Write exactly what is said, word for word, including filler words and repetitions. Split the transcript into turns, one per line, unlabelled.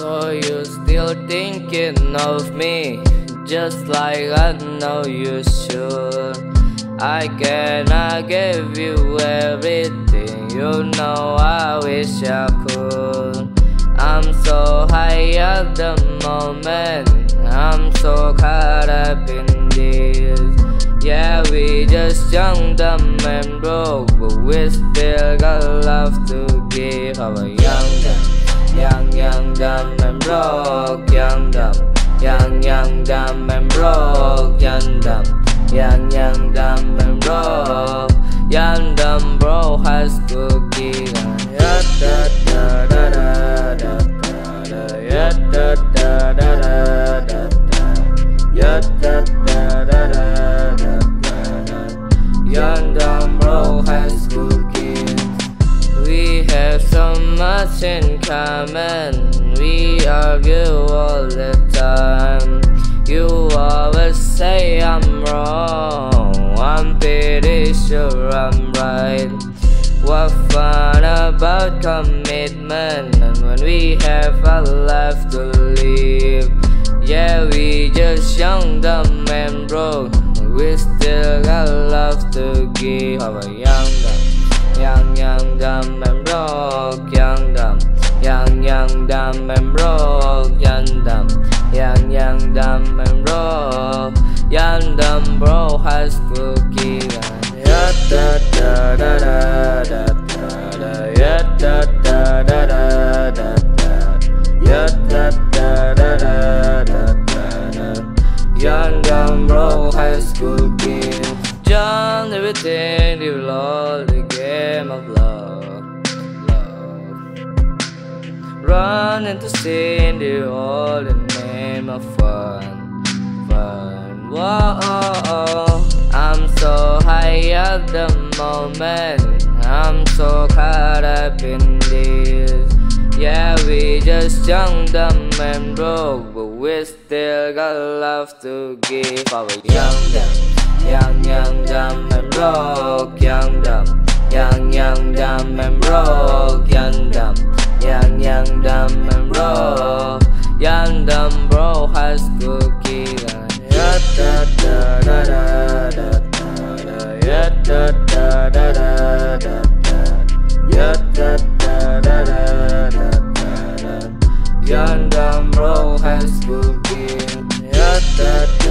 So you still thinking of me, just like I know you should. I cannot give you everything, you know I wish I could. I'm so high at the moment, I'm so caught up in this. Yeah, we just young, dumb and broke, but we still got love to give. How a young, dumb, young, young, dumb and broke, young, dumb, young, young, dumb and broke, young, dumb, young, young, dumb and broke, young, dumb, bro, high school kid. Da da da da da da da da da da da da da da da da da. Young, dumb, bro, high school kids. We have so much in common, we argue all the time. You always say I'm wrong, I'm pretty sure I'm right. What fun about commitment, and when we have a life to live. Yeah, we just young, dumb and broke, we still got love to give. How a young, dumb, young, young, dumb and broke, young, dumb, young, young, dumb and broke, young, dumb, young, young, dumb and broke, young, dumb, bro, high school kid. Da da da da da da da da da da da da da da da da da da. Young, dumb, bro, high school kid. Done everything, you all the game of love, love. Run into sin, you all the name of fun, fun. Whoa, I'm so high at the moment, I'm so caught up in this. Yeah, we just young, dumb and broke, but we still got love to give. Our young, dumb, young, young, dumb and broke, young, dumb, young, young, dumb and broke, young, dumb, young, young, dumb and broke, young, dumb, bro, high school kid. Da da da da da da da da da da da da da da da da. Young, dumb, bro, high school kid.